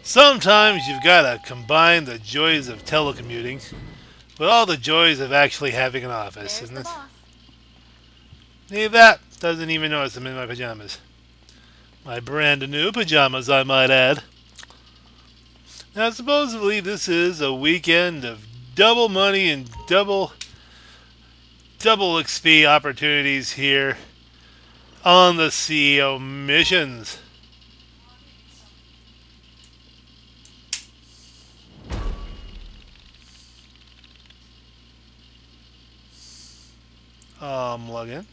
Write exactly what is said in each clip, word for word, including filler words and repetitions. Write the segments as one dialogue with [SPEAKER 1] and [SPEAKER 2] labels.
[SPEAKER 1] Sometimes you've got to combine the joys of telecommuting with all the joys of actually having an office.
[SPEAKER 2] There's
[SPEAKER 1] And
[SPEAKER 2] the
[SPEAKER 1] this,
[SPEAKER 2] boss.
[SPEAKER 1] leave that. Doesn't even notice I'm in my pajamas. My brand new pajamas, I might add. Now, supposedly this is a weekend of double money and double, double X P opportunities here on the C E O missions. Um, log in.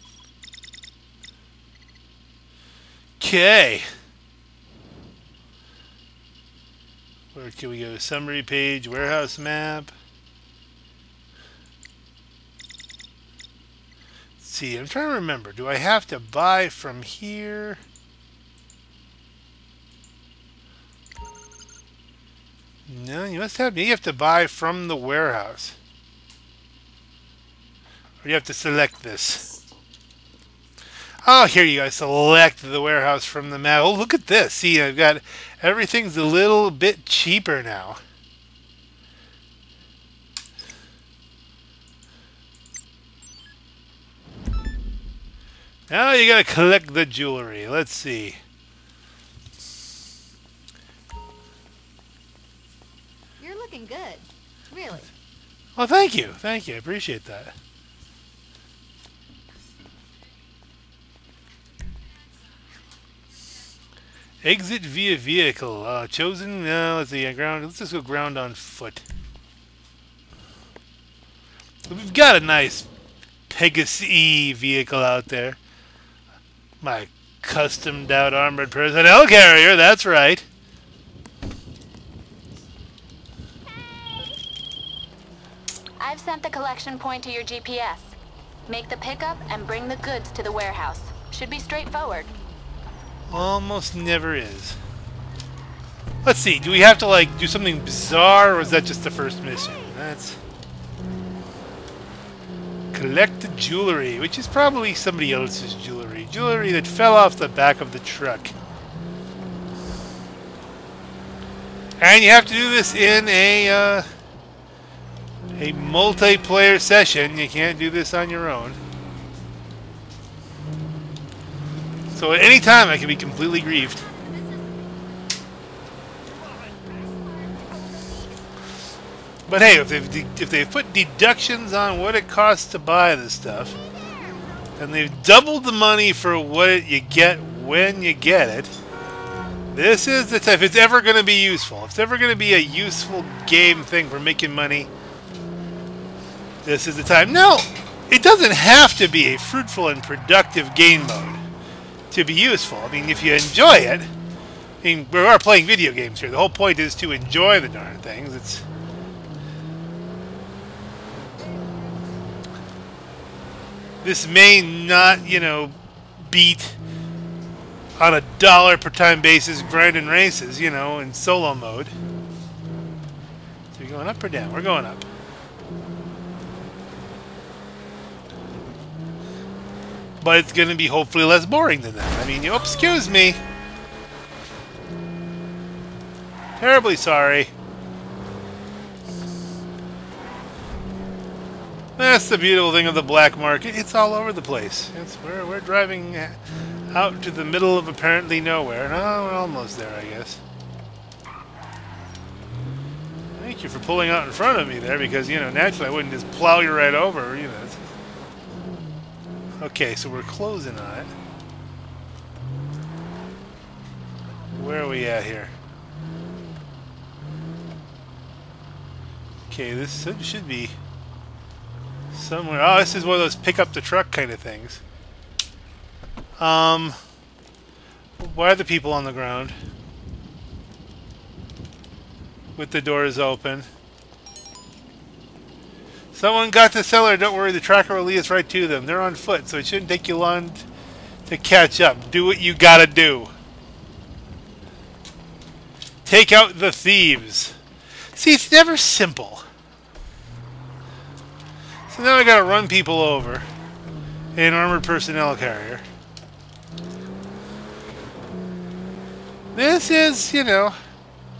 [SPEAKER 1] Okay. Where can we go? Summary page, warehouse map. Let's see, I'm trying to remember. Do I have to buy from here? No, you must have. You have to buy from the warehouse. Or you have to select this. Oh, here you go. Select the warehouse from the map. Oh, look at this. See, I've got everything's a little bit cheaper now. Now you gotta collect the jewelry. Let's see.
[SPEAKER 2] You're looking good. Really.
[SPEAKER 1] Well, thank you. Thank you. I appreciate that. Exit via vehicle. Uh, chosen. No, let's see. Ground. Let's just go ground on foot. We've got a nice Pegasus vehicle out there. My customed out armored personnel carrier. That's right.
[SPEAKER 2] I've sent the collection point to your G P S. Make the pickup and bring the goods to the warehouse. Should be straightforward.
[SPEAKER 1] Almost never is. Let's see. Do we have to like do something bizarre, or is that just the first mission? That's collect the jewelry, which is probably somebody else's jewelry. Jewelry that fell off the back of the truck. And you have to do this in a uh, a multiplayer session. You can't do this on your own. So at any time I can be completely grieved. But hey, if they've, de if they've put deductions on what it costs to buy this stuff, and they've doubled the money for what it, you get when you get it, this is the time. If it's ever going to be useful, if it's ever going to be a useful game thing for making money, this is the time. No, it doesn't have to be a fruitful and productive game mode to be useful. I mean, if you enjoy it, I mean, we are playing video games here. The whole point is to enjoy the darn things. It's this may not, you know, beat on a dollar per time basis grinding races, you know, in solo mode. So you're going up or down? We're going up. But it's going to be hopefully less boring than that. I mean, you, oh, excuse me. Terribly sorry. That's the beautiful thing of the black market. It's all over the place. It's we're, we're driving out to the middle of apparently nowhere. No, we're almost there, I guess. Thank you for pulling out in front of me there, because, you know, naturally I wouldn't just plow you right over, you know. It's, okay, so we're closing on it. Where are we at here? Okay, this should be somewhere. Oh, this is one of those pick up the truck kind of things. Um, why are the people on the ground? With the doors open. Someone got the cellar. Don't worry, the tracker will lead us right to them. They're on foot, so it shouldn't take you long to catch up. Do what you gotta do. Take out the thieves. See, it's never simple. So now I gotta run people over in an armored personnel carrier. This is, you know,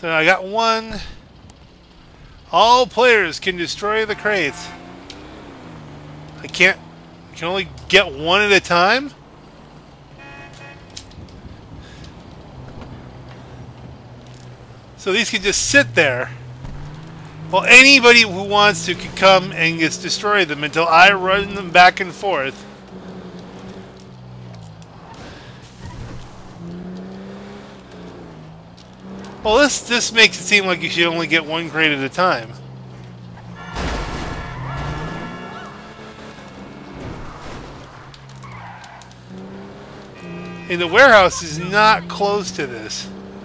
[SPEAKER 1] So I got one. All players can destroy the crates. I can't. I can only get one at a time? So these can just sit there. Well, anybody who wants to can come and just destroy them until I run them back and forth. Well, this this makes it seem like you should only get one crate at a time. And the warehouse is not close to this.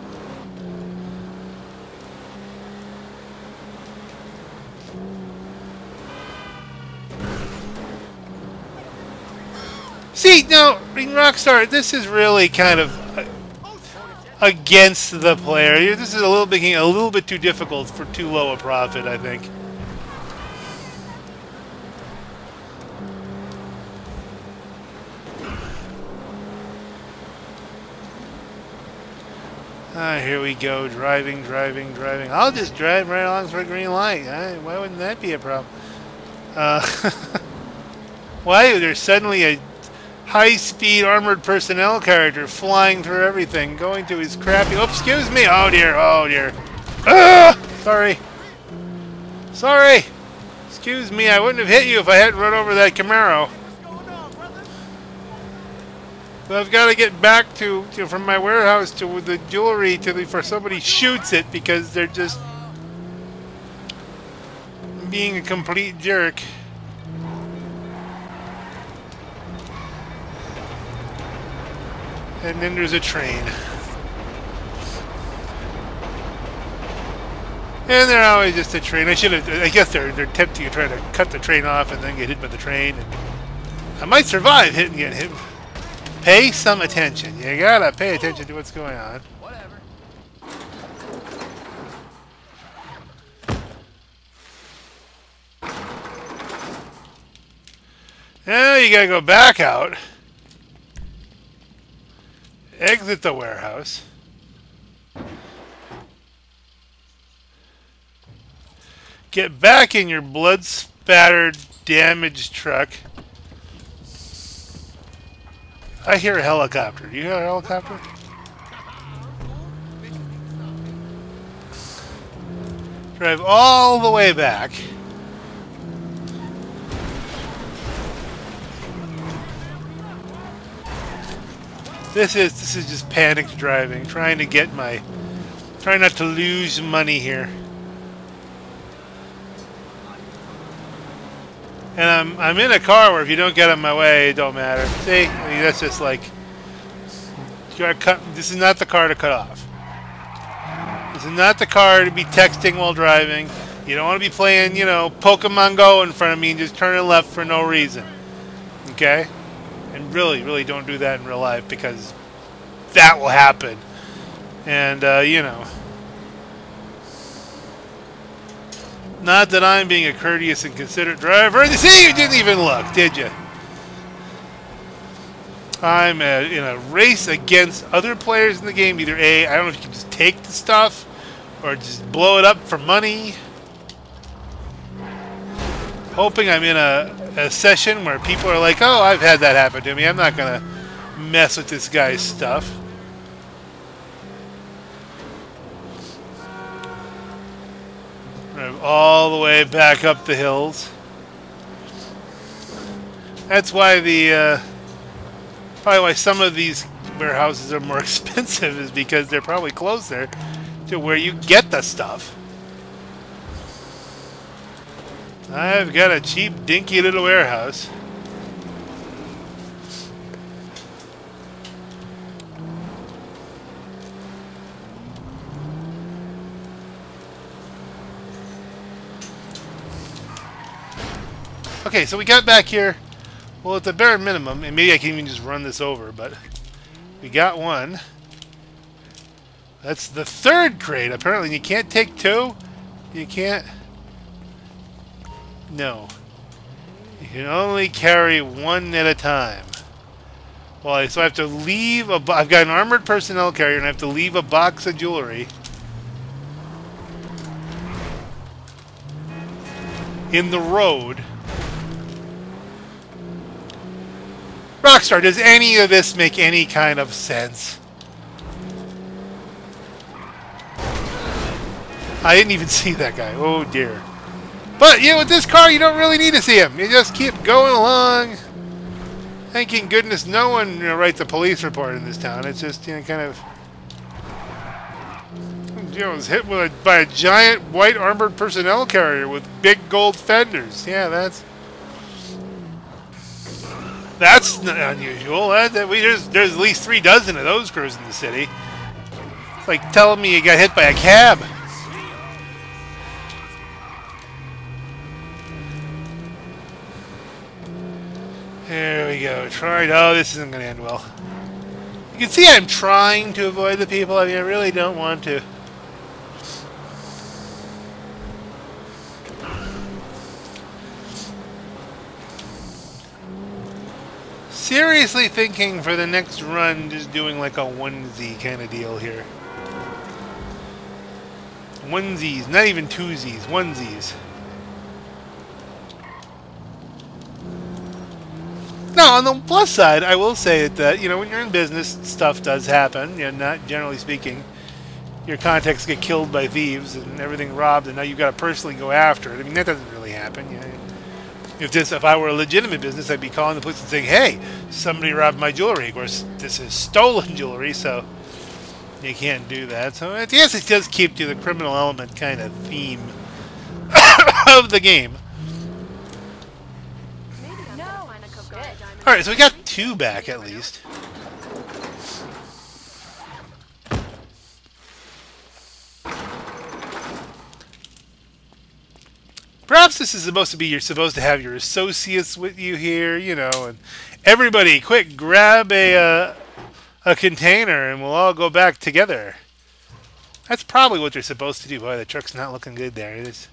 [SPEAKER 1] See, no, in Rockstar, this is really kind of against the player. This is a little bit a little bit too difficult for too low a profit, I think. Ah, here we go, driving, driving, driving. I'll just drive right along for a green light. I, why wouldn't that be a problem? Uh, why there's suddenly a high-speed armored personnel character flying through everything, going to his crappy... Oh, excuse me! Oh, dear! Oh, dear! Ah! Sorry! Sorry! Excuse me, I wouldn't have hit you if I hadn't run over that Camaro. So I've got to get back to, to from my warehouse to the jewelry to the, before somebody shoots it because they're just being a complete jerk. And then there's a train. And they're always just a train. I should have. I guess they're they're tempting to try to cut the train off and then get hit by the train. And I might survive hitting getting hit. Pay some attention. You gotta pay attention to what's going on.
[SPEAKER 3] Whatever.
[SPEAKER 1] Now you gotta go back out. Exit the warehouse. Get back in your blood-spattered, damaged truck. I hear a helicopter. Do you hear a helicopter? Drive all the way back. This is this is just panicked driving, trying to get my, trying not to lose money here. And I'm I'm in a car where if you don't get in my way, it don't matter. See, I mean, that's just like, you gotta cut. This is not the car to cut off. This is not the car to be texting while driving. You don't want to be playing, you know, Pokemon Go in front of me and just turning left for no reason. Okay? And really, really don't do that in real life because that will happen. And, uh, you know. Not that I'm being a courteous and considerate driver. See, you didn't even look, did you? I'm a, in a race against other players in the game. Either A, I don't know if you can just take the stuff or just blow it up for money. Hoping I'm in a, a session where people are like, oh, I've had that happen to me. I'm not going to mess with this guy's stuff. Drive all the way back up the hills. That's why the, uh, probably why some of these warehouses are more expensive is because they're probably closer to where you get the stuff. I've got a cheap, dinky little warehouse. Okay, so we got back here. Well, at the bare minimum, and maybe I can even just run this over, but we got one. That's the third crate. Apparently, you can't take two. You can't... No. You can only carry one at a time. Well, so I have to leave a... I've got an armored personnel carrier, and I have to leave a box of jewelry. in the road. Rockstar, does any of this make any kind of sense? I didn't even see that guy. Oh dear. But, you know, with this car, you don't really need to see him. You just keep going along. Thanking goodness no one, you know, writes a police report in this town. It's just, you know, kind of... You know, was hit with a, by a giant white armored personnel carrier with big gold fenders. Yeah, that's... That's not unusual. That, that we, there's, there's at least three dozen of those cruising the city. It's like telling me you got hit by a cab. There we go. Tried. Oh, this isn't going to end well. You can see I'm trying to avoid the people. I mean, I really don't want to. Seriously thinking for the next run, just doing like a onesie kind of deal here. Onesies, not even twosies, onesies. Now, on the plus side, I will say that, you know, when you're in business, stuff does happen. You know, not generally speaking, your contacts get killed by thieves and everything robbed, and now you've got to personally go after it. I mean, that doesn't really happen. You know, if this, if I were a legitimate business, I'd be calling the police and saying, "Hey, somebody robbed my jewelry." Of course, this is stolen jewelry, so you can't do that. So, yes, it does keep to the criminal element kind of theme of the game. Alright, so we got two back at least. Perhaps this is supposed to be, you're supposed to have your associates with you here, you know, and everybody, quick, grab a, uh, a container and we'll all go back together. That's probably what they're supposed to do. Boy, the truck's not looking good there. It's,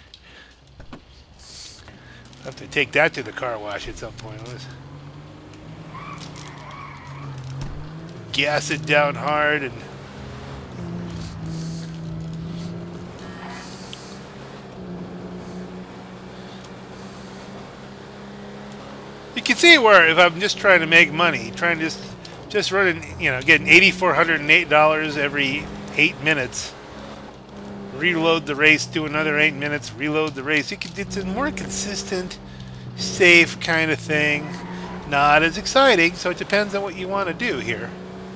[SPEAKER 1] I'll have to take that to the car wash at some point. Let's gas it down hard and you can see where if I'm just trying to make money, trying to just just running, you know, getting eight thousand four hundred eight dollars every eight minutes, reload the race, do another eight minutes, reload the race. You can, it's a more consistent, safe kind of thing. Not as exciting, so it depends on what you want to do here.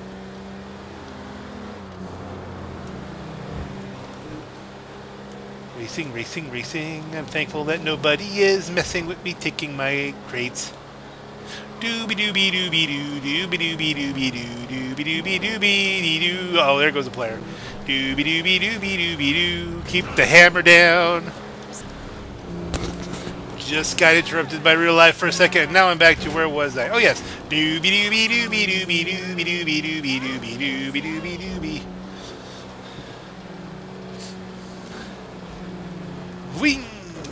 [SPEAKER 1] Racing, racing, racing. I'm thankful that nobody is messing with me taking my crates. Dooby dooby dooby doo, dooby dooby dooby doo, dooby dooby dooby doo. Oh, there goes a player. Dooby dooby dooby dooby doo. Keep the hammer down. Just got interrupted by real life for a second. Now I'm back to where was I? Oh yes. Dooby dooby dooby dooby dooby dooby dooby dooby dooby dooby dooby. Wing!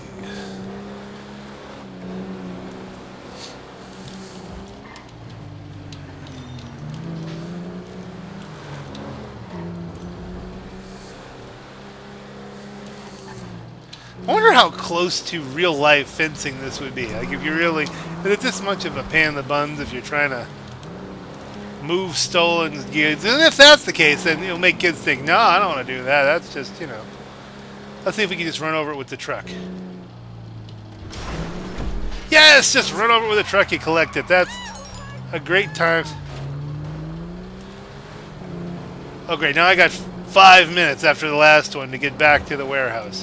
[SPEAKER 1] I wonder how close to real life fencing this would be. Like if you really, is it this much of a pan in the buns if you're trying to move stolen goods? And if that's the case, then it'll make kids think, no, I don't want to do that. That's just, you know. Let's see if we can just run over it with the truck. Yes, just run over it with a truck and collect it. That's a great time. Oh, great. Now I got five minutes after the last one to get back to the warehouse.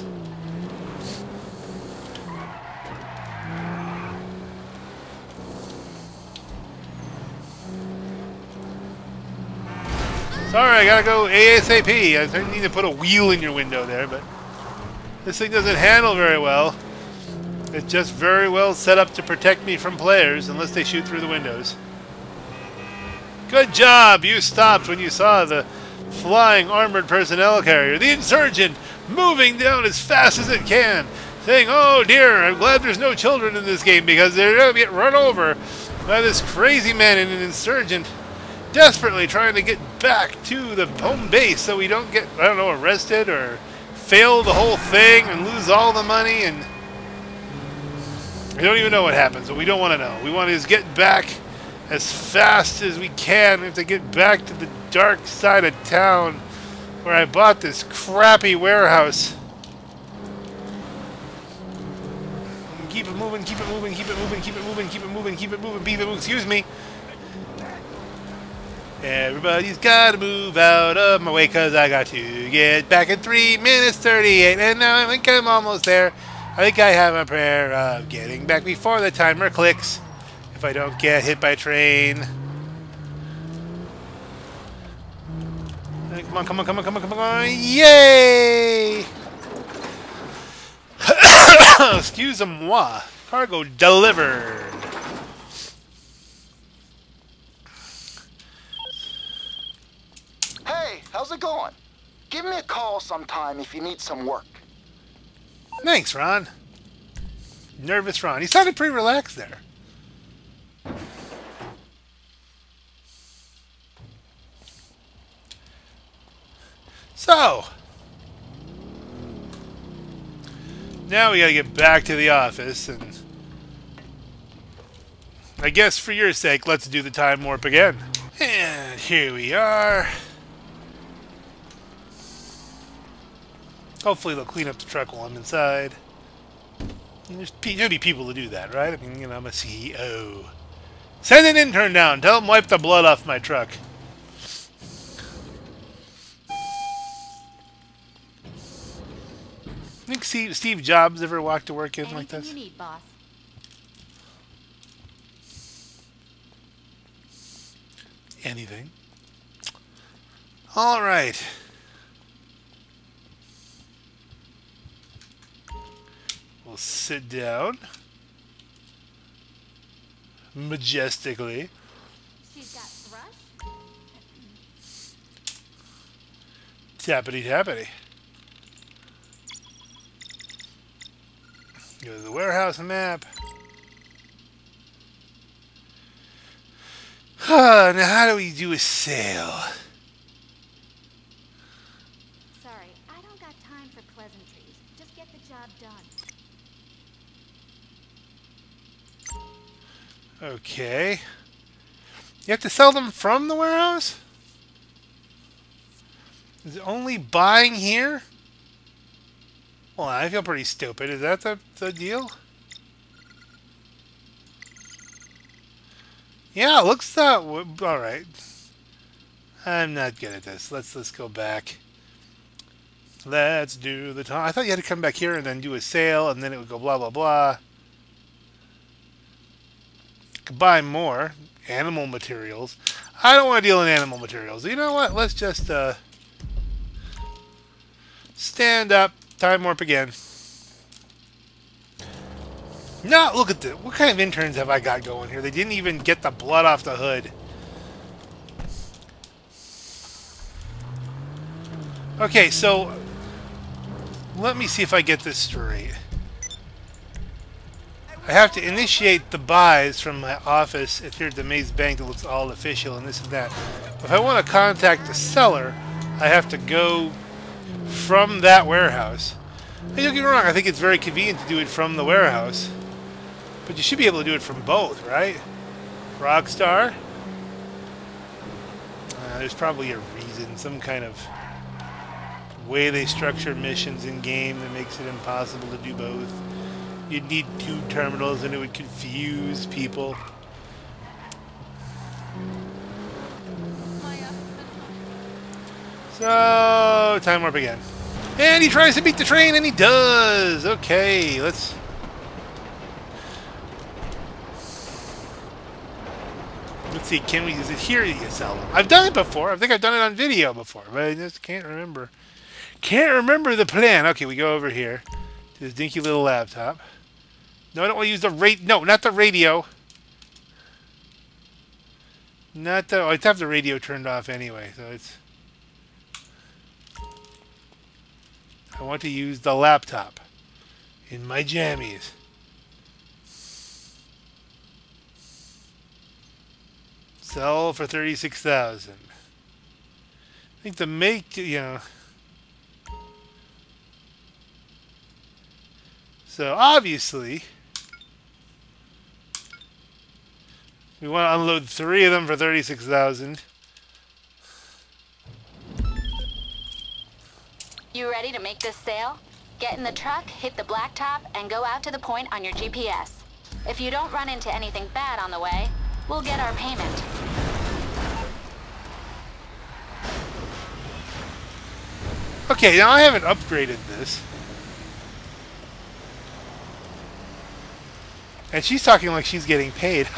[SPEAKER 1] Sorry, I gotta go ASAP. I need to put a wheel in your window there, but this thing doesn't handle very well. It's just very well set up to protect me from players, unless they shoot through the windows. Good job! You stopped when you saw the flying armored personnel carrier, the insurgent, moving down as fast as it can, saying, "Oh dear, I'm glad there's no children in this game because they're going to get run over by this crazy man and an insurgent desperately trying to get back to the home base so we don't get, I don't know, arrested or fail the whole thing and lose all the money." And I don't even know what happens, but we don't want to know. We want to just get back as fast as we can. We have to get back to the dark side of town where I bought this crappy warehouse. Keep it moving, keep it moving, keep it moving, keep it moving, keep it moving, keep it moving, keep it moving. Excuse me. Everybody's gotta move out of my way because I got to get back in three minutes thirty-eight. And now I think I'm almost there. I think I have a prayer of getting back before the timer clicks. If I don't get hit by a train. Come on, come on, come on, come on, come on. Yay! Excuse-moi. Cargo delivered.
[SPEAKER 3] Hey, how's it going? Give me a call sometime if you need some work.
[SPEAKER 1] Thanks, Ron. Nervous Ron. He sounded pretty relaxed there. So, now we gotta get back to the office, and I guess for your sake, let's do the time warp again. And here we are. Hopefully they'll clean up the truck while I'm inside. And there's there'll be people to do that, right? I mean, you know, I'm a C E O. Send an intern down. Tell him wipe the blood off my truck. Think Steve, Steve Jobs ever walked to work in
[SPEAKER 2] Anything
[SPEAKER 1] like this?
[SPEAKER 2] you need, boss.
[SPEAKER 1] Anything. All right. We'll sit down majestically.
[SPEAKER 2] She's got thrush.
[SPEAKER 1] Tappity tappity. Go to the warehouse map. Now, how do we do a sale?
[SPEAKER 2] Sorry, I don't got time for pleasantries. Just get the job done.
[SPEAKER 1] Okay. You have to sell them from the warehouse? Is it only buying here? Well, I feel pretty stupid. Is that the, the deal? Yeah, it looks that way. All right. I'm not good at this. Let's let's go back. Let's do the time. I thought you had to come back here and then do a sale, and then it would go blah blah blah. Could buy more animal materials. I don't want to deal in animal materials. You know what? Let's just uh, stand up. Time warp again. No, look at this. What kind of interns have I got going here? They didn't even get the blood off the hood. Okay, so let me see if I get this straight. I have to initiate the buys from my office if here at the Maze Bank that looks all official and this and that. If I want to contact the seller, I have to go from that warehouse. Hey, don't get me wrong, I think it's very convenient to do it from the warehouse. But you should be able to do it from both, right? Rockstar? Uh, there's probably a reason, some kind of way they structure missions in game that makes it impossible to do both. You'd need two terminals and it would confuse people. So, time warp again. And he tries to beat the train, and he does! Okay, let's... Let's see, can we... Is it here that you sell them? I've done it before. I think I've done it on video before, but I just can't remember. Can't remember the plan. Okay, we go over here to this dinky little laptop. No, I don't want to use the rate. No, not the radio. Not the... Oh, I have the radio turned off anyway, so it's... I want to use the laptop in my jammies. Sell for thirty-six thousand. I think the make, you know. So obviously, We want to unload three of them for thirty-six thousand.
[SPEAKER 2] You ready to make this sale? Get in the truck, hit the blacktop, and go out to the point on your G P S. If you don't run into anything bad on the way, we'll get our payment.
[SPEAKER 1] Okay, now I haven't upgraded this. And she's talking like she's getting paid.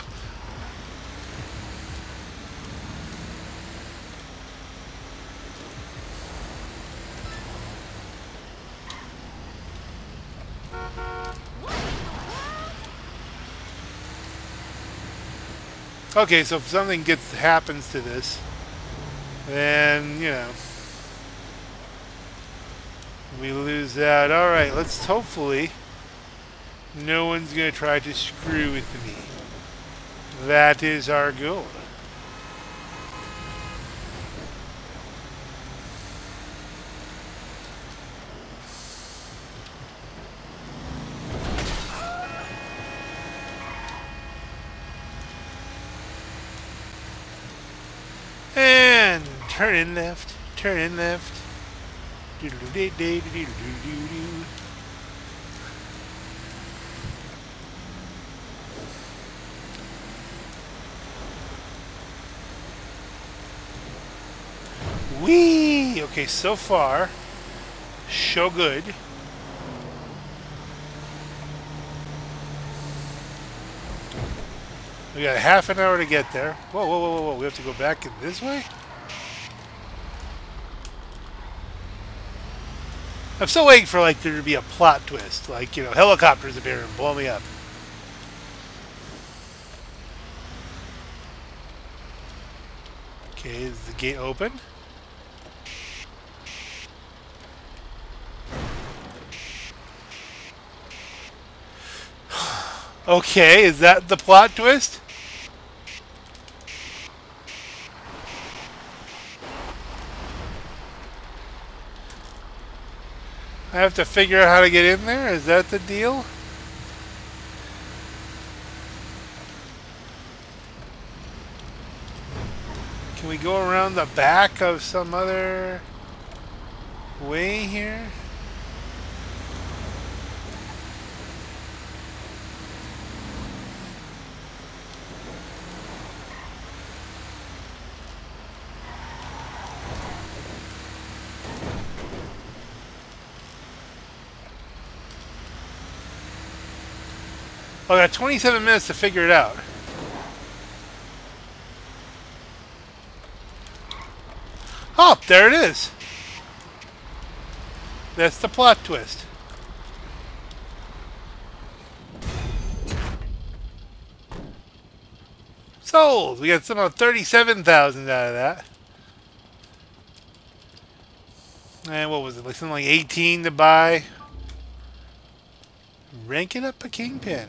[SPEAKER 1] Okay, so if something gets happens to this, then, you know, we lose out. Alright, let's hopefully no one's going to try to screw with me. That is our goal. And turn in left, turn in left. Doodle-doo-dee-dee-doo-doo-doo-doo. Whee! Okay, so far, so good. We got half an hour to get there. Whoa, whoa, whoa, whoa, whoa. We have to go back in this way? I'm still waiting for, like, there to be a plot twist. Like, you know, helicopters appear and blow me up. Okay, is the gate open? Okay, is that the plot twist? I have to figure out how to get in there? Is that the deal? Can we go around the back of some other way here? Oh, I got twenty-seven minutes to figure it out. Oh, there it is. That's the plot twist. Sold. We got some thirty-seven thousand out of that. And what was it? Like something like eighteen to buy. Ranking up a kingpin.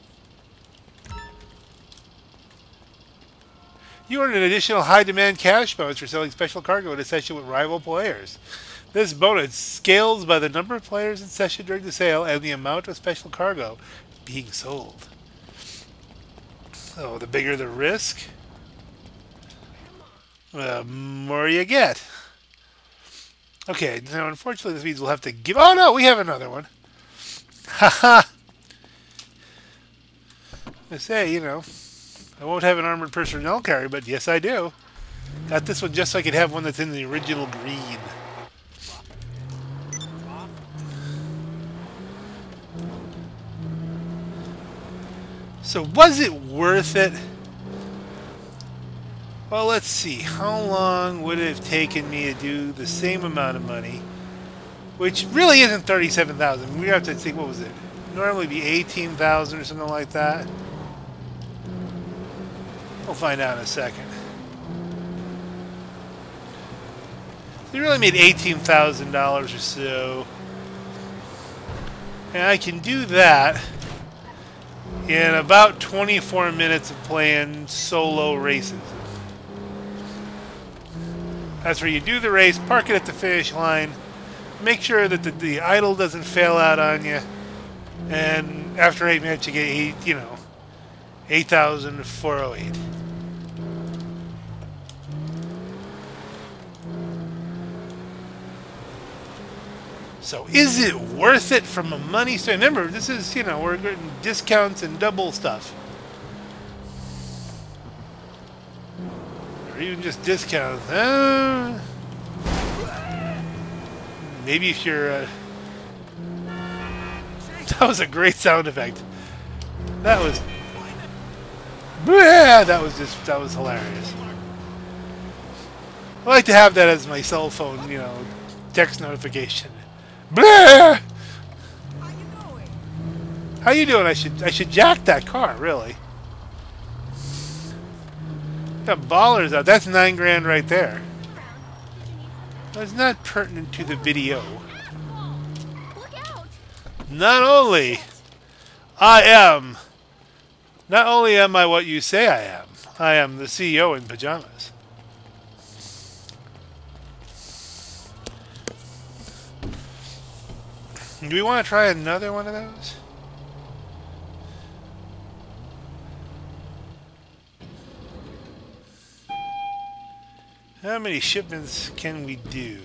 [SPEAKER 1] You earn an additional high-demand cash bonus for selling special cargo in a session with rival players. This bonus scales by the number of players in session during the sale and the amount of special cargo being sold. So the bigger the risk, the more you get. Okay, now unfortunately this means we'll have to give... Oh no, we have another one. Haha! I say, you know... I won't have an armored personnel carrier, but yes I do. Got this one just so I could have one that's in the original green. So was it worth it? Well, let's see. How long would it have taken me to do the same amount of money? Which really isn't thirty-seven thousand. We have to think, what was it? Normally be eighteen thousand or something like that. We'll find out in a second. They really made eighteen thousand dollars or so. And I can do that in about twenty-four minutes of playing solo races. That's where you do the race, park it at the finish line, make sure that the, the idle doesn't fail out on you, and after eight minutes you get eight, you know, eight thousand four hundred eight. So is it worth it from a money standpoint? Remember, this is, you know, we're getting discounts and double stuff. Or even just discounts. Uh, maybe if you're... Uh, that was a great sound effect. That was... Yeah, that was just... That was hilarious. I like to have that as my cell phone, you know, text notification. Blah! How you doing? I should I should jack that car, really. Got ballers out. That's nine grand right there. That's not pertinent to the video. Not only I am, not only am I what you say I am, I am the C E O in pajamas. Do we want to try another one of those? How many shipments can we do?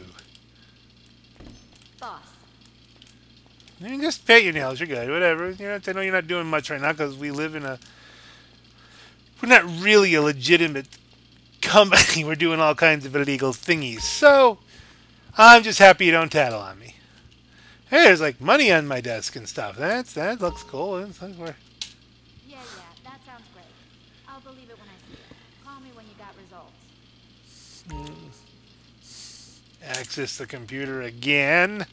[SPEAKER 2] Boss.
[SPEAKER 1] You can just paint your nails. You're good. Whatever. You know, I know you're not doing much right now because we live in a... We're not really a legitimate company. We're doing all kinds of illegal thingies. So, I'm just happy you don't tattle on me. Hey, there's like money on my desk and stuff. That's that looks cool. That's, that's where...
[SPEAKER 2] Yeah, yeah, that sounds great. I'll believe it when I see it. Call me when you got results.
[SPEAKER 1] Mm. Access the computer again.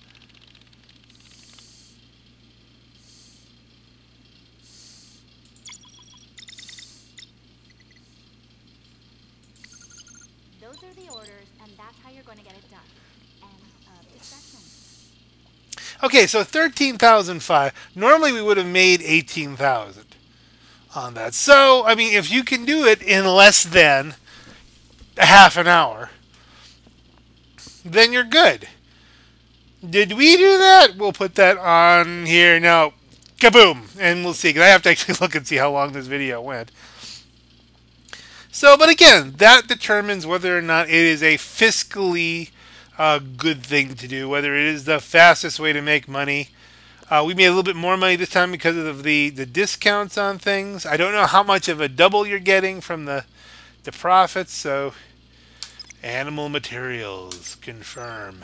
[SPEAKER 2] Those are the orders, and that's how you're going to get it done. And uh, discussion.
[SPEAKER 1] Okay, so thirteen thousand five. Normally we would have made eighteen thousand on that. So, I mean, if you can do it in less than a half an hour, then you're good. Did we do that? We'll put that on here now. Kaboom! And we'll see, because I have to actually look and see how long this video went. So, but again, that determines whether or not it is a fiscally a good thing to do, whether it is the fastest way to make money. Uh, we made a little bit more money this time because of the, the discounts on things. I don't know how much of a double you're getting from the, the profits, so animal materials, confirm.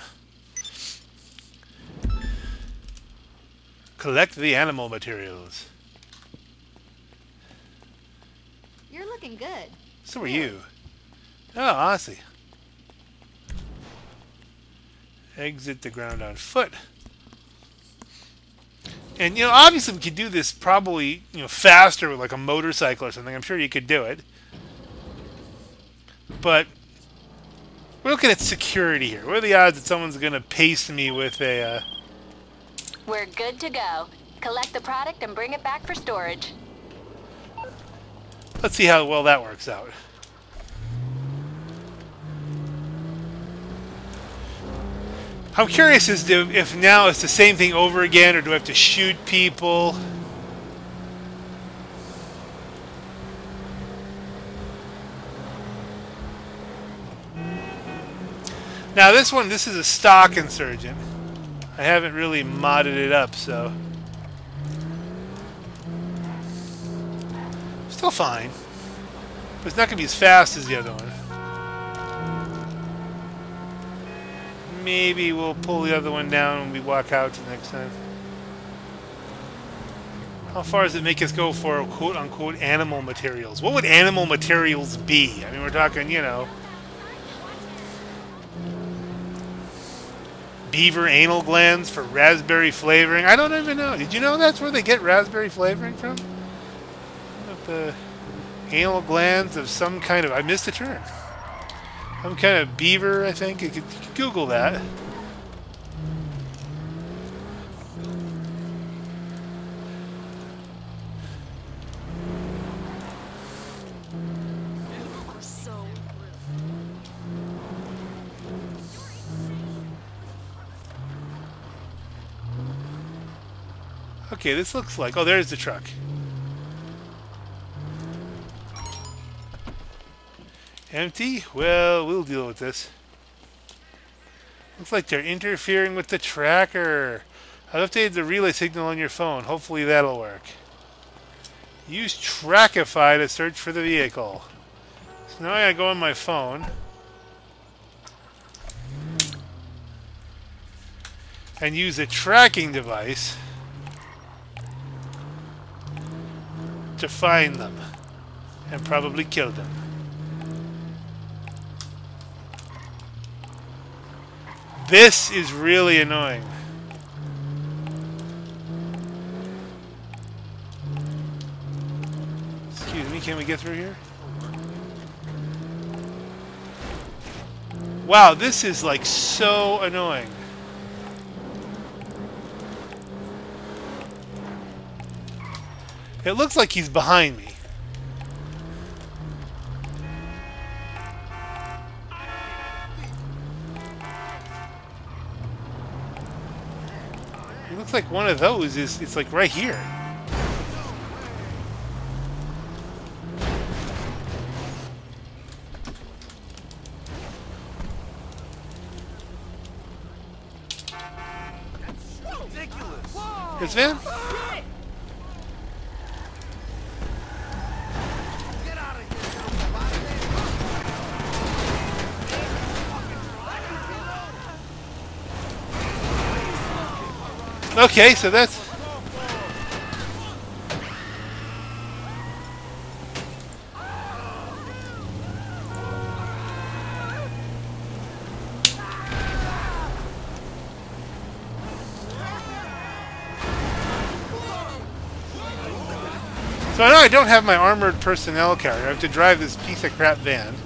[SPEAKER 1] Collect the animal materials.
[SPEAKER 2] You're looking good.
[SPEAKER 1] So are you. Oh, I see. Exit the ground on foot. And, you know, obviously we could do this probably, you know, faster with like a motorcycle or something. I'm sure you could do it. But we're looking at security here. What are the odds that someone's going to pace me with a... Uh...
[SPEAKER 2] We're good to go. Collect the product and bring it back for storage.
[SPEAKER 1] Let's see how well that works out. I'm curious as to if now it's the same thing over again, or do I have to shoot people? Now this one, this is a stock insurgent. I haven't really modded it up, so... Still fine. But it's not going to be as fast as the other one. Maybe we'll pull the other one down when we walk out the next time. How far does it make us go for quote-unquote animal materials? What would animal materials be? I mean, we're talking, you know... Beaver anal glands for raspberry flavoring. I don't even know. Did you know that's where they get raspberry flavoring from? The anal glands of some kind of... I missed a term. Some kind of beaver, I think. You could, you could Google that. Okay, this looks like... Oh, there's the truck. Empty? Well, we'll deal with this. Looks like they're interfering with the tracker. I've updated the relay signal on your phone. Hopefully that'll work. Use Trackify to search for the vehicle. So now I gotta go on my phone. And use a tracking device to find them. And probably kill them. This is really annoying. Excuse me, can we get through here? Wow, this is like so annoying. It looks like he's behind me. It looks like one of those is, it's like right here. This van? Okay, so that's... So I know I don't have my armored personnel carrier. I have to drive this piece of crap van.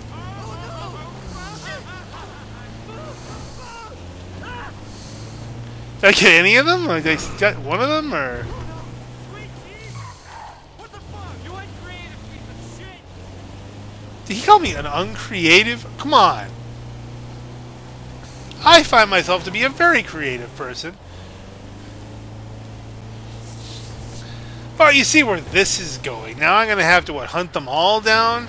[SPEAKER 1] Did I get any of them? Like, I got one of them, or? Did he call me an uncreative? Come on. I find myself to be a very creative person. But you see where this is going. Now I'm going to have to, what, hunt them all down?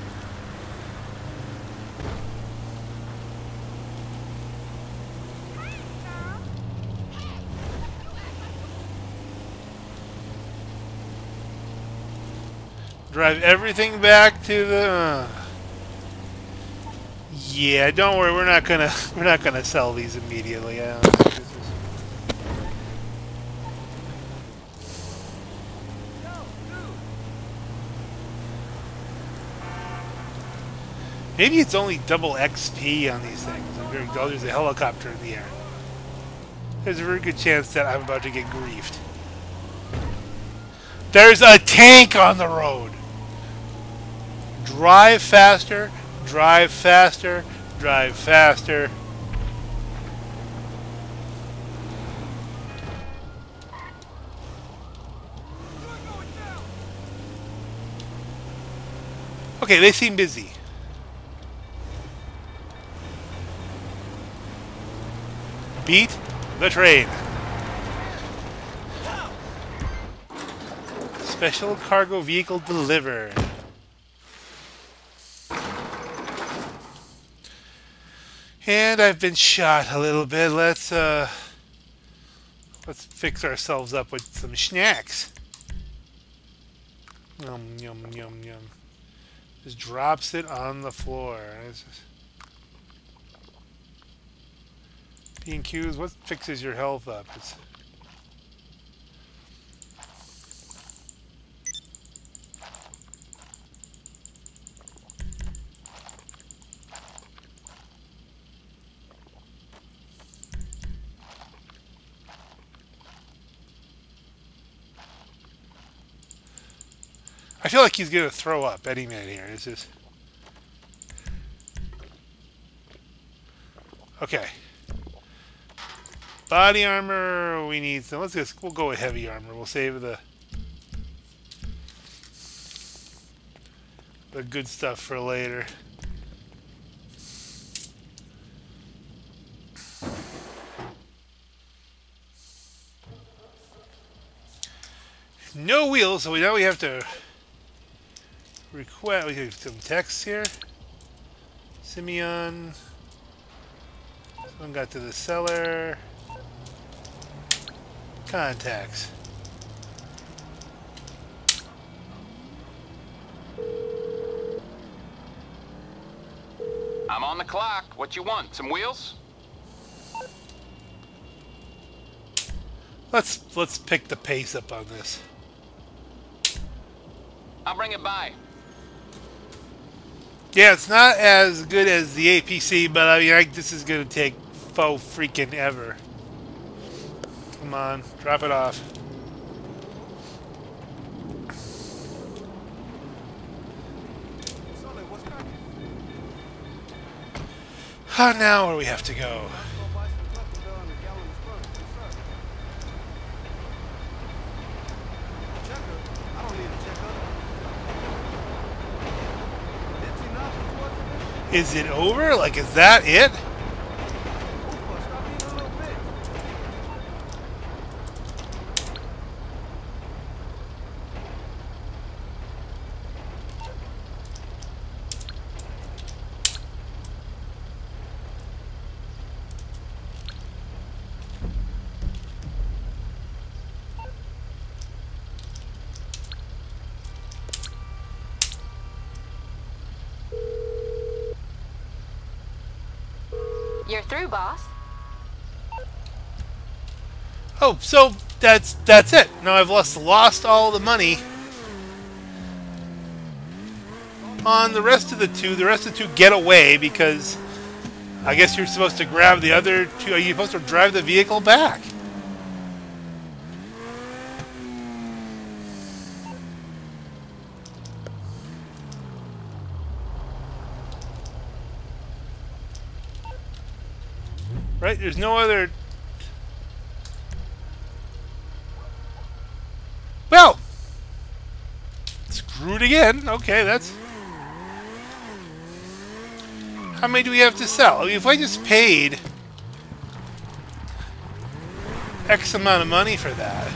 [SPEAKER 1] Drive everything back to the... Uh, yeah, don't worry. We're not gonna. We're not gonna sell these immediately. I don't think this is... Maybe it's only double X P on these things. I'm very dull. There's a helicopter in the air. There's a very good chance that I'm about to get griefed. There's a tank on the road. Drive faster. Drive faster. Drive faster. Okay, they seem busy. Beat the train. Special cargo vehicle delivered. And I've been shot a little bit. Let's uh let's fix ourselves up with some snacks. Yum yum yum yum. Just drops it on the floor. It's just... P and Q's, what fixes your health up? It's... I feel like he's gonna throw up any minute here. It's just... Okay. Body armor, we need some. Let's just, we'll go with heavy armor. We'll save the the good stuff for later. No wheels, so we know we have to request. We have some text here. Simeon. Someone got to the cellar. Contacts.
[SPEAKER 4] I'm on the clock. What you want? Some wheels?
[SPEAKER 1] Let's let's pick the pace up on this.
[SPEAKER 4] I'll bring it by.
[SPEAKER 1] Yeah, it's not as good as the A P C, but I mean, I, this is gonna take faux freaking ever. Come on, drop it off. How now where we have to go? Is it over? Like, is that it?
[SPEAKER 2] You're through, boss.
[SPEAKER 1] Oh, so that's that's it. Now I've lost lost all the money on the rest of the two. The rest of the two get away because I guess you're supposed to grab the other two. Are you supposed to drive the vehicle back? Right? There's no other... Well! Screwed again. Okay, that's... How many do we have to sell? I mean, if I just paid X amount of money for that...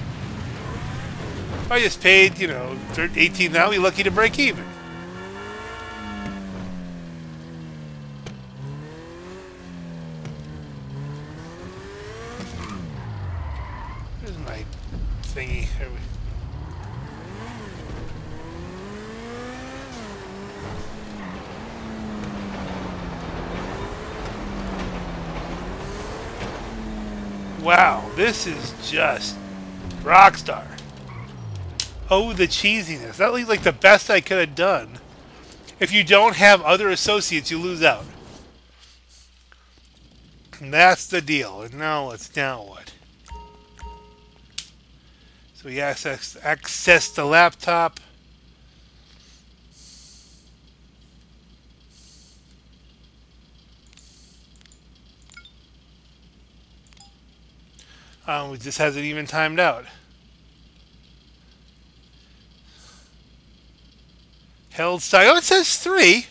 [SPEAKER 1] If I just paid, you know, eighteen, now we're lucky to break even. Thingy. Here we... Wow, this is just rockstar. Oh, the cheesiness. That was like the best I could have done. If you don't have other associates, you lose out. And that's the deal. And now it's now what? So we access, access the laptop. Um, it just hasn't even timed out. Held style. Oh, it says three.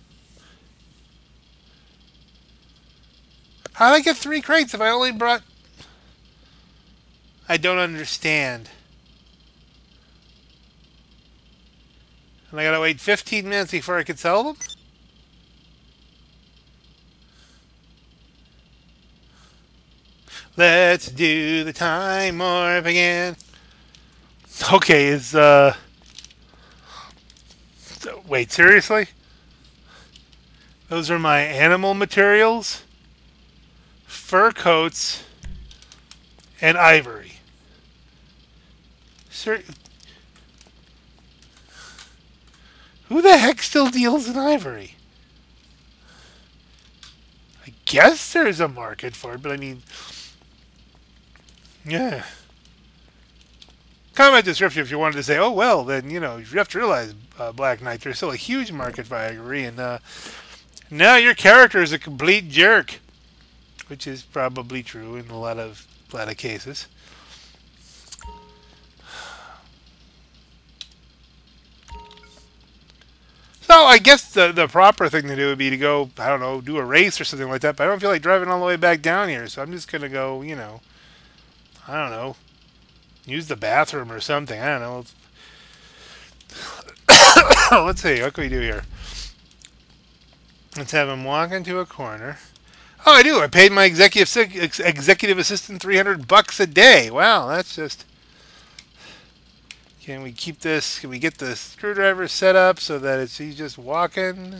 [SPEAKER 1] How did I get three crates if I only brought... I don't understand. And I gotta wait fifteen minutes before I could sell them? Let's do the time warp again. Okay, is, uh... so, wait, seriously? Those are my animal materials, fur coats, and ivory. Sir... Who the heck still deals in ivory? I guess there's a market for it, but I mean... Yeah. Comment description if you wanted to say, oh, well, then, you know, you have to realize, uh, Black Knight, there's still a huge market for ivory, and uh, now your character is a complete jerk. Which is probably true in a lot of, a lot of cases. So I guess the the proper thing to do would be to go, I don't know, do a race or something like that. But I don't feel like driving all the way back down here, so I'm just gonna go, you know, I don't know, use the bathroom or something. I don't know. Let's see, what can we do here? Let's have him walk into a corner. Oh, I do. I paid my executive ex executive assistant three hundred bucks a day. Wow, that's just... Can we keep this? Can we get the screwdriver set up so that it's he's just walking?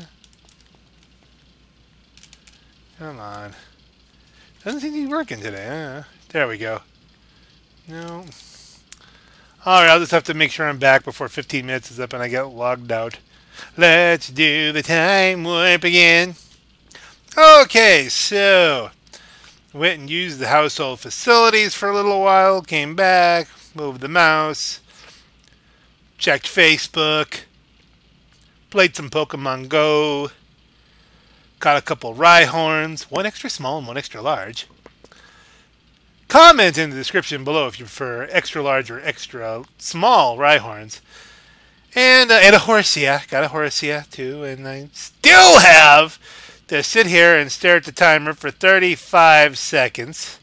[SPEAKER 1] Come on. Doesn't seem to be working today. Huh? There we go. No. Alright, I'll just have to make sure I'm back before fifteen minutes is up and I get logged out. Let's do the time warp again. Okay, so went and used the household facilities for a little while, came back, moved the mouse, checked Facebook, played some Pokemon Go, caught a couple Rhyhorns, one extra small and one extra large. Comment in the description below if you prefer extra large or extra small Rhyhorns. And, uh, and a Horsia, got a Horsia too, and I still have to sit here and stare at the timer for thirty-five seconds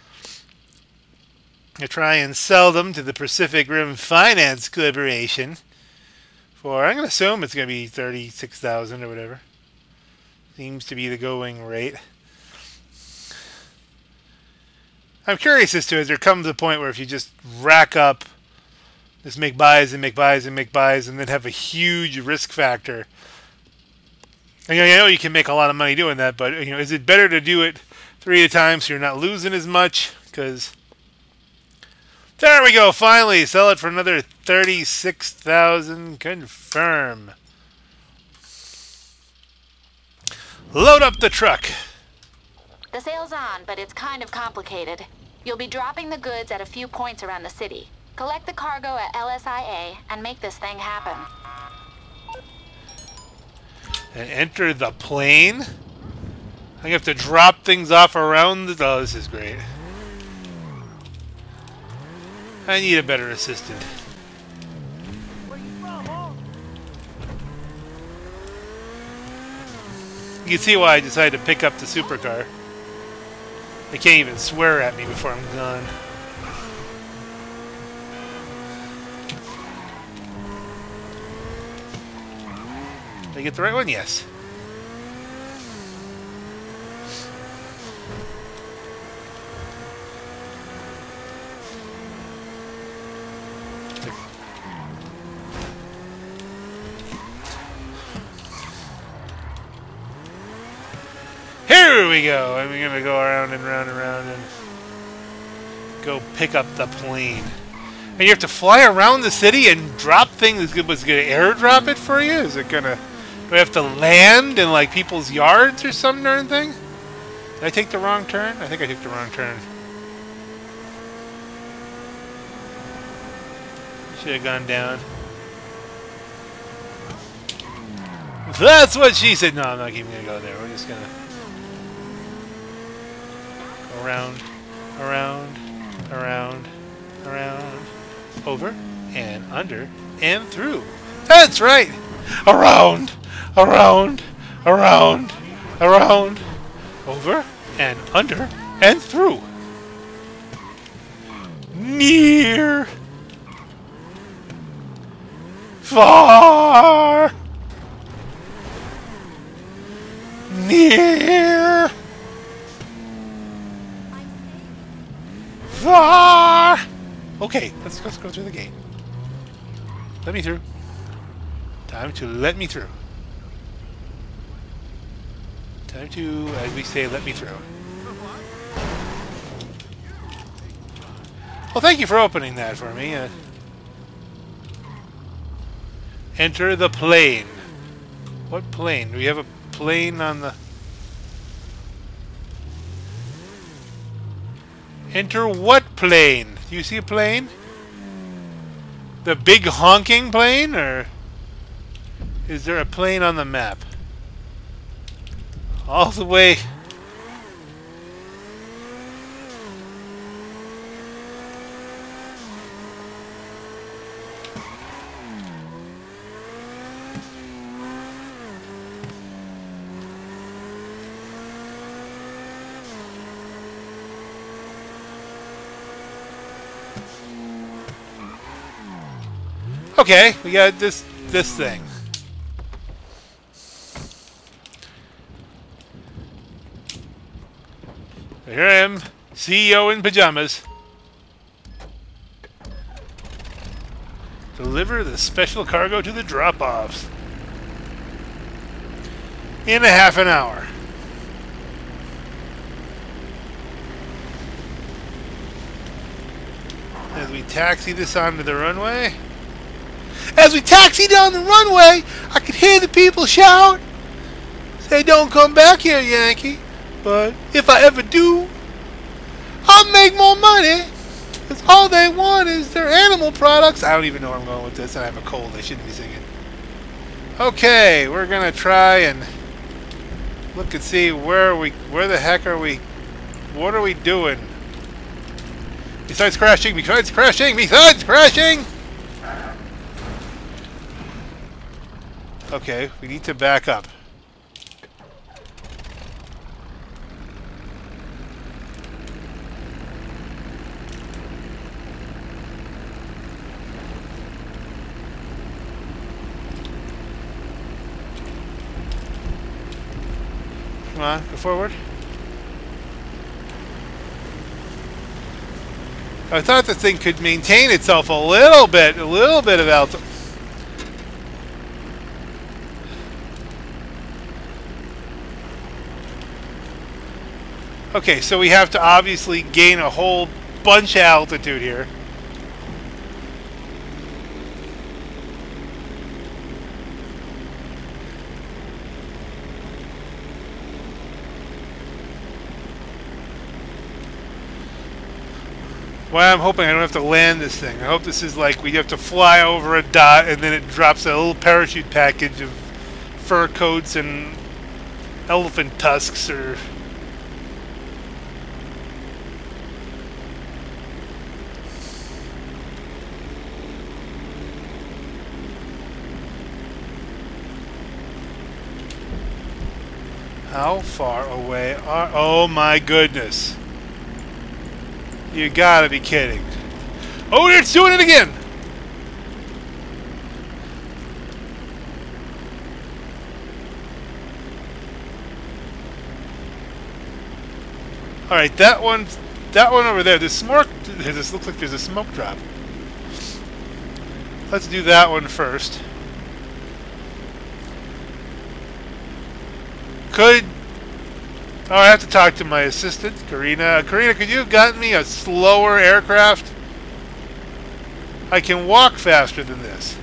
[SPEAKER 1] to try and sell them to the Pacific Rim Finance Corporation for, I'm going to assume it's going to be thirty-six thousand dollars or whatever. Seems to be the going rate. I'm curious as to, as there comes a point where if you just rack up, just make buys and make buys and make buys and then have a huge risk factor. And, you know, I know you can make a lot of money doing that, but you know, is it better to do it three at a time so you're not losing as much? Because there we go, finally sell it for another thirty-six thousand. Confirm. Load up the truck.
[SPEAKER 2] The sale's on, but it's kind of complicated. You'll be dropping the goods at a few points around the city. Collect the cargo at L S I A and make this thing happen.
[SPEAKER 1] And enter the plane? I have to drop things off around the... Oh, this is great. I need a better assistant. You can see why I decided to pick up the supercar. They can't even swear at me before I'm gone. Did I get the right one? Yes. Here we go. And we're going to go around and round and round and go pick up the plane. And you have to fly around the city and drop things. Was it going to airdrop it for you? Is it going to... Do I have to land in, like, people's yards or some darn thing? Did I take the wrong turn? I think I took the wrong turn. Should have gone down. That's what she said. No, I'm not even going to go there. We're just going to... go around, around, around, around, over, and under, and through. That's right! Around! Around, around, around, over, and under, and through. Near, far, near, far. Okay, let's, let's go through the gate. Let me through. Time to let me through. Time to, as we say, let me through. Well, thank you for opening that for me. Uh, enter the plane. What plane? Do we have a plane on the... Enter what plane? Do you see a plane? The big honking plane, or is there a plane on the map? All the way. Okay, we got this this thing. Here I am, C E O in pajamas. Deliver the special cargo to the drop-offs. In a half an hour. As we taxi this onto the runway. As we taxi down the runway, I could hear the people shout, say, "Don't come back here, Yankee. But if I ever do, I'll make more money. Because all they want is their animal products." I don't even know where I'm going with this. I have a cold. I shouldn't be singing. Okay, we're going to try and look and see where are we, where the heck are we, what are we doing? Besides crashing, besides crashing, besides crashing! Okay, we need to back up. Come on, go forward. I thought the thing could maintain itself a little bit, a little bit of altitude. Okay, so we have to obviously gain a whole bunch of altitude here. Well, I'm hoping I don't have to land this thing. I hope this is like we have to fly over a dot and then it drops a little parachute package of fur coats and elephant tusks or... How far away are... Oh my goodness. You gotta be kidding. Oh, it's doing it again! Alright, that one, that one over there, this smoke, this looks like there's a smoke drop. Let's do that one first. Could... Oh, I have to talk to my assistant, Karina. Karina, could you have gotten me a slower aircraft? I can walk faster than this.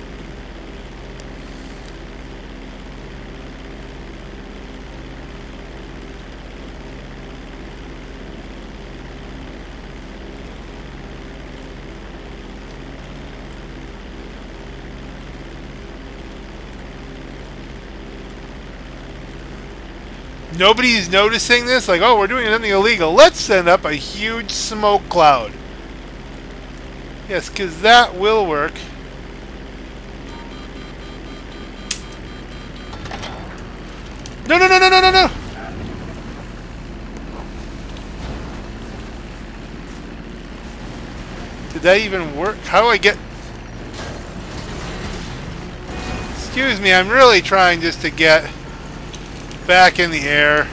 [SPEAKER 1] Nobody's noticing this? Like, oh, we're doing something illegal. Let's send up a huge smoke cloud. Yes, because that will work. No, no, no, no, no, no, no! Did that even work? How do I get... Excuse me, I'm really trying just to get... back in the air.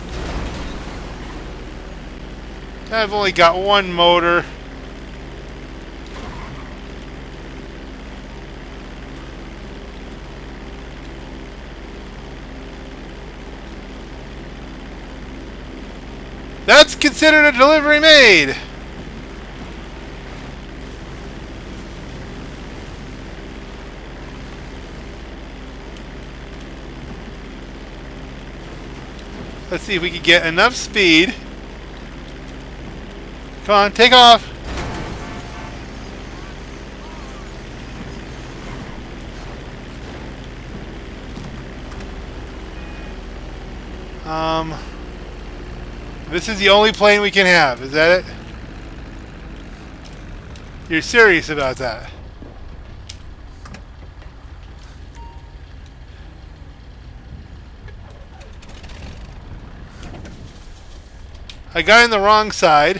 [SPEAKER 1] I've only got one motor. That's considered a delivery made. Let's see if we can get enough speed. Come on, take off. Um, this is the only plane we can have. Is that it? You're serious about that? I got in the wrong side.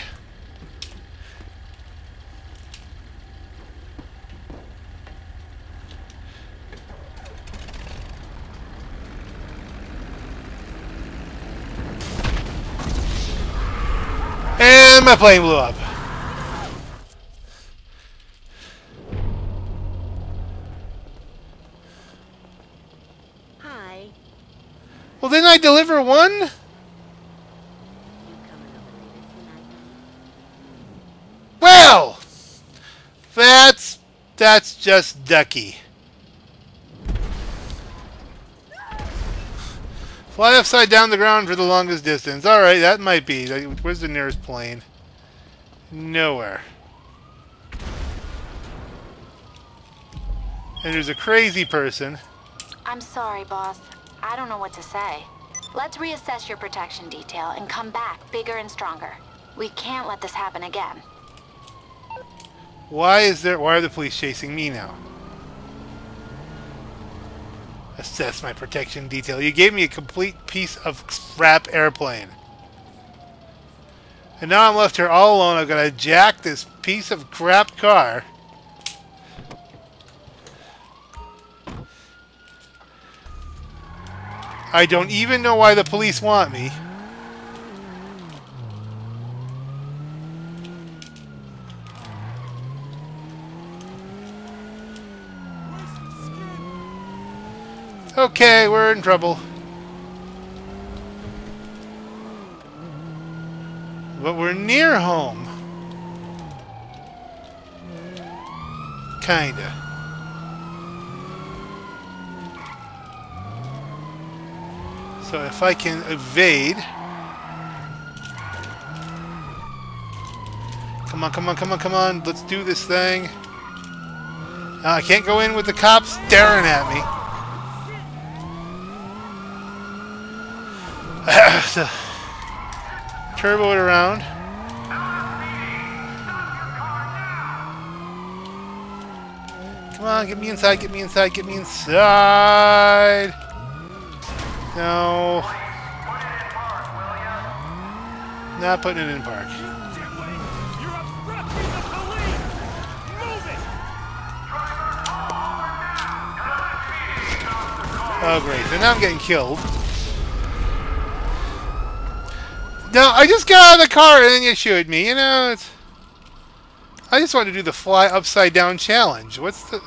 [SPEAKER 1] And my plane blew up.
[SPEAKER 5] Hi.
[SPEAKER 1] Well, didn't I deliver one?
[SPEAKER 5] You coming over later tonight, honey?
[SPEAKER 1] Well, that's that's just ducky. Fly upside down the ground for the longest distance. All right, that might be. Where's the nearest plane? Nowhere. And there's a crazy person.
[SPEAKER 2] I'm sorry, boss. I don't know what to say. Let's reassess your protection detail and come back bigger and stronger. We can't let this happen again.
[SPEAKER 1] Why is there? Why are the police chasing me now? Assess my protection detail. You gave me a complete piece of crap airplane. And now I'm left here all alone. I've got to jack this piece of crap car. I don't even know why the police want me. Okay, we're in trouble. But we're near home. Kinda. So if I can evade... Come on, come on, come on, come on. Let's do this thing. Uh, I can't go in with the cops staring at me. So, turbo it around. Come on, get me inside, get me inside, get me inside. No. Not putting it in park. Oh, great. So now I'm getting killed. No, I just got out of the car and then you shoot me. You know, it's... I just wanted to do the fly upside down challenge. What's the...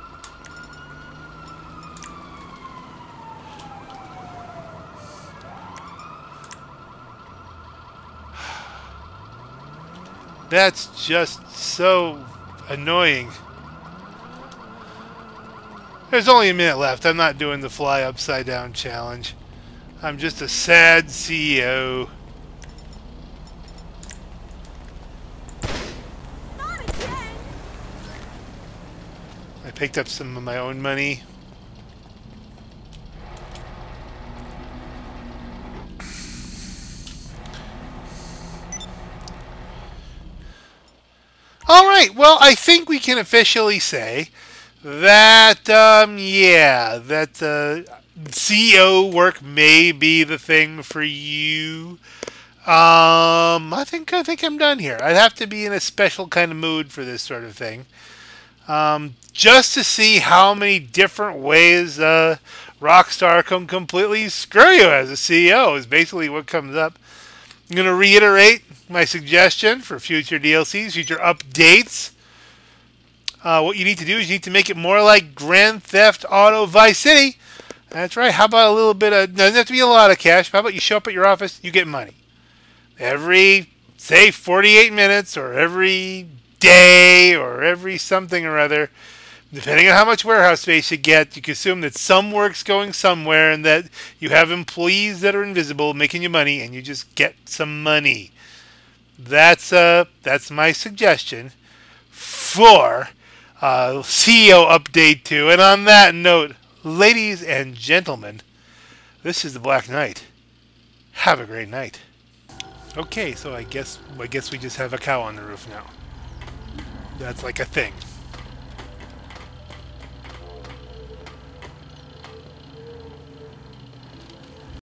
[SPEAKER 1] That's just so annoying. There's only a minute left. I'm not doing the fly upside down challenge. I'm just a sad C E O. I picked up some of my own money. All right, well, I think we can officially say that, um, yeah, that uh, C E O work may be the thing for you. Um, I think I think I'm done here. I'd have to be in a special kind of mood for this sort of thing, um, just to see how many different ways uh, Rockstar can completely screw you as a C E O. Is basically what comes up. I'm going to reiterate my suggestion for future D L Cs, future updates. Uh, what you need to do is you need to make it more like Grand Theft Auto Vice City. That's right. How about a little bit of... No, doesn't have to be a lot of cash. How about you show up at your office, you get money. Every, say, forty-eight minutes or every day or every something or other, depending on how much warehouse space you get, you can assume that some work's going somewhere and that you have employees that are invisible making you money and you just get some money. That's uh, that's my suggestion for uh, C E O Update two. And on that note, ladies and gentlemen, this is the Black Knight. Have a great night. Okay, so I guess I guess we just have a cow on the roof now. That's like a thing.